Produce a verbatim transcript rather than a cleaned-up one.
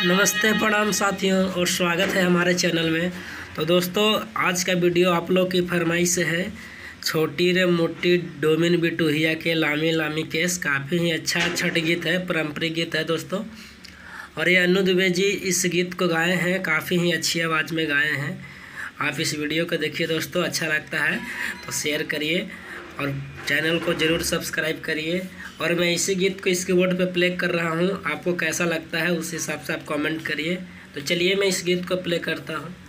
नमस्ते प्रणाम साथियों और स्वागत है हमारे चैनल में। तो दोस्तों आज का वीडियो आप लोग की फरमाइश है छोटी रे मोटी डोमिन बिटूहिया के लामी लामी केस। काफ़ी ही अच्छा छठ गीत है, पारंपरिक गीत है दोस्तों। और ये अनु दुबे जी इस गीत को गाए हैं, काफ़ी ही अच्छी आवाज़ में गाए हैं। आप इस वीडियो को देखिए दोस्तों, अच्छा लगता है तो शेयर करिए और चैनल को ज़रूर सब्सक्राइब करिए। और मैं इसी गीत को इस कीबोर्ड पे प्ले कर रहा हूँ, आपको कैसा लगता है उस हिसाब से आप कमेंट करिए। तो चलिए मैं इस गीत को प्ले करता हूँ।